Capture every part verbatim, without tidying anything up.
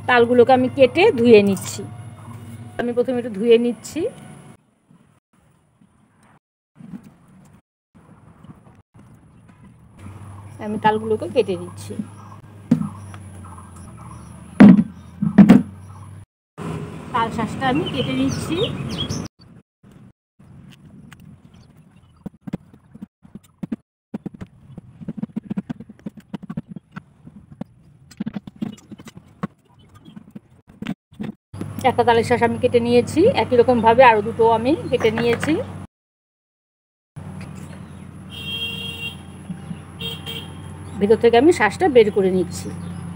তালগুলোকে আমি কেটে ধুয়ে নিচ্ছি। আমি প্রথমে একটু ধুয়ে নিচ্ছি। আমি তালগুলোকে কেটে নিচ্ছি। তাল শাঁসটা আমি কেটে নিচ্ছি। একটা তালের শাঁস আমি কেটে নিয়েছি, একই রকমভাবে আরও দুটো আমি কেটে নিয়েছি। ভেতর থেকে আমি শাঁসটা বের করে নিচ্ছি।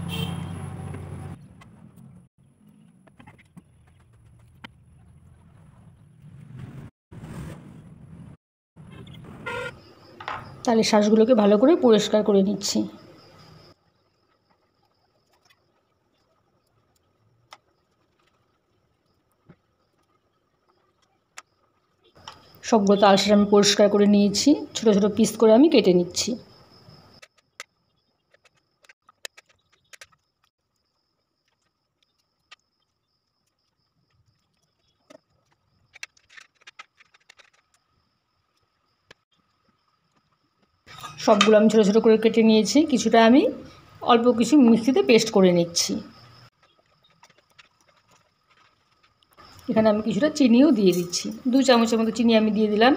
তালের শাঁসগুলোকে ভালো করে পরিষ্কার করে নিচ্ছি। সবগুলো তাল শাঁস আমি পরিষ্কার করে নিয়েছি, ছোট ছোট পিস করে আমি কেটে নিচ্ছি। সবগুলো আমি ছোট ছোট করে কেটে নিয়েছি, কিছুটা আমি অল্প কিছু মিক্সিতে পেস্ট করে নিচ্ছি। এখানে আমি কিছুটা চিনিও দিয়ে দিচ্ছি, দু চামচের মতো চিনি আমি দিয়ে দিলাম।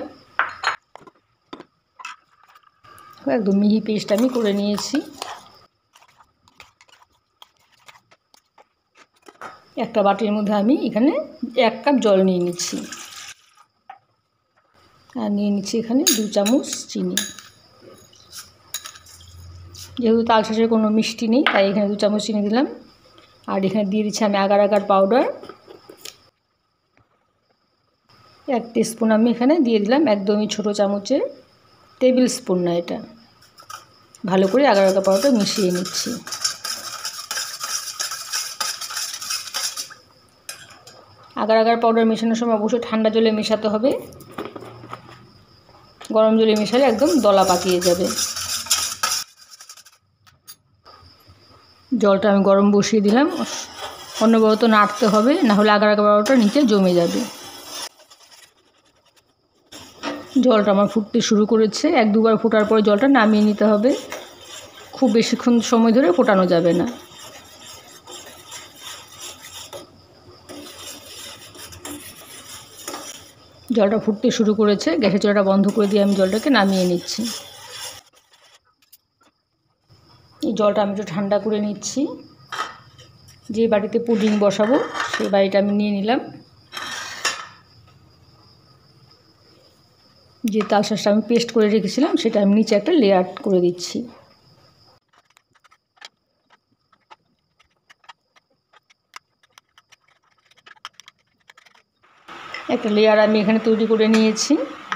একদম মিহি পেস্ট আমি করে নিয়েছি। একটা বাটির মধ্যে আমি এখানে এক কাপ জল নিয়ে নিচ্ছি, আর নিয়ে নিচ্ছি এখানে দু চামচ চিনি। যেহেতু তাল শাঁসের কোনো মিষ্টি নেই, তাই এখানে দু চামচ চিনি দিলাম। আর এখানে দিয়ে দিচ্ছি আমি আগার আগার পাউডার এক টিস্পুন আমি এখানে দিয়ে দিলাম, একদমই ছোটো চামচের, টেবিল স্পুন না এটা। ভালো করে আগার আগার পাউডার মিশিয়ে নিচ্ছি। আগার আগার পাউডার মেশানোর সময় অবশ্যই ঠান্ডা জলে মেশাতে হবে, গরম জলে মেশালে একদম দলা পাকিয়ে যাবে। জলটা আমি গরম বসিয়ে দিলাম, অনবরত নাড়তে হবে, না হলে আগার আগার পাউডারটা নিচে জমে যাবে। জলটা আমার ফুটতে শুরু করেছে, এক দুবার ফোটার পরে জলটা নামিয়ে নিতে হবে, খুব বেশিক্ষণ সময় ধরে ফোটানো যাবে না। জলটা ফুটতে শুরু করেছে, গ্যাসের চুলাটা বন্ধ করে দিয়ে আমি জলটাকে নামিয়ে নিচ্ছি। এই জলটা আমি একটু ঠান্ডা করে নিচ্ছি। যে বাটিতে পুডিং বসাবো সেই বাটিটা আমি নিয়ে নিলাম। যে তাল শাঁসটা আমি পেস্ট করে রেখেছিলাম সেটা আমি নিচে একটা লেয়ার করে দিচ্ছি। একটা লেয়ার আমি এখানে তৈরি করে নিয়েছি।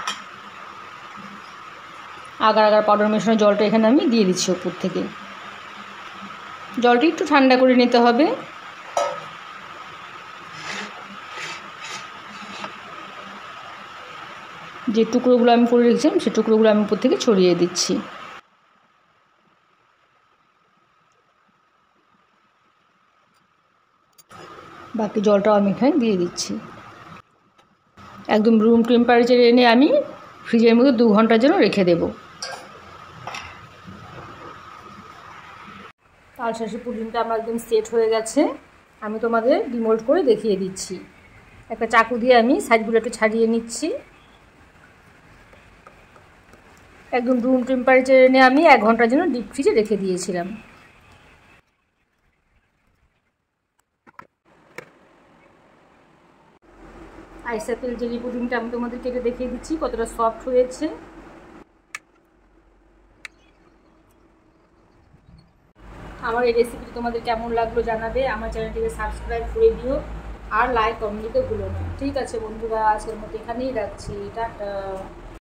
আগার আগার পাউডার মেশানো জলটা এখানে আমি দিয়ে দিচ্ছি উপর থেকে। জলটি একটু ঠান্ডা করে নিতে হবে। যে টুকরোগুলো আমি করে রেখেছিলাম সেই টুকরোগুলো আমি উপর থেকে ছড়িয়ে দিচ্ছি। বাকি জলটাও আমি এখানে দিয়ে দিচ্ছি। একদম রুম টেম্পারেচারে এনে আমি ফ্রিজের মধ্যে দু ঘন্টার জন্য রেখে দেব। তাল শাঁসের পুডিংটা আমার একদম সেট হয়ে গেছে। আমি তোমাদের ডিমোল্ড করে দেখিয়ে দিচ্ছি। একটা চাকু দিয়ে আমি সাইডগুলো একটু ছাড়িয়ে নিচ্ছি। একদম রুম টেম্পারেচারে এনে আমি এক ঘন্টার জন্য ডিপ ফ্রিজে রেখে দিয়েছিলাম। আইস অ্যাপেল জেলি পুডিংটা আমি তোমাদের কেটে দেখিয়ে দিচ্ছি কতটা সফট হয়েছে। আমার এই রেসিপিটি তোমাদের কেমন লাগলো জানাবে। আমার চ্যানেলটিকে সাবস্ক্রাইব করে দিও আর লাইক কমেন্ট দিতে ভুলো না। ঠিক আছে বন্ধুরা, আজকের মতো এখানেই রাখছি। টাটা।